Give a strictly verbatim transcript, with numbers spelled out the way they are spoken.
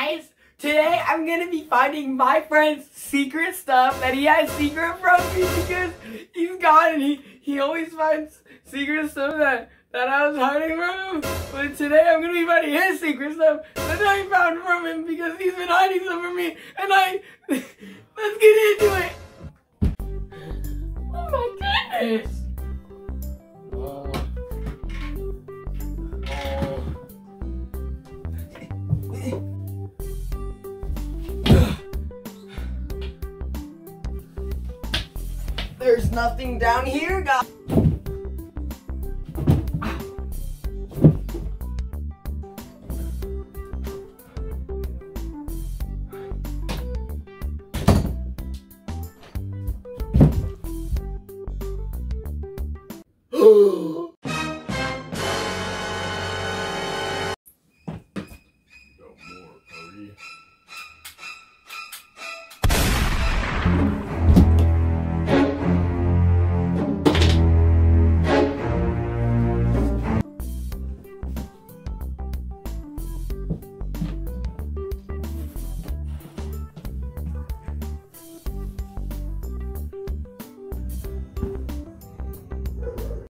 guys! Today I'm gonna be finding my friend's secret stuff that he has secret from me because he's gone and he, he always finds secret stuff that, that I was hiding from him. But today I'm gonna be finding his secret stuff that I found from him because he's been hiding some from me. And I... Let's get into it! Oh my goodness! Oh. There's nothing down here, guys. No more, Cody.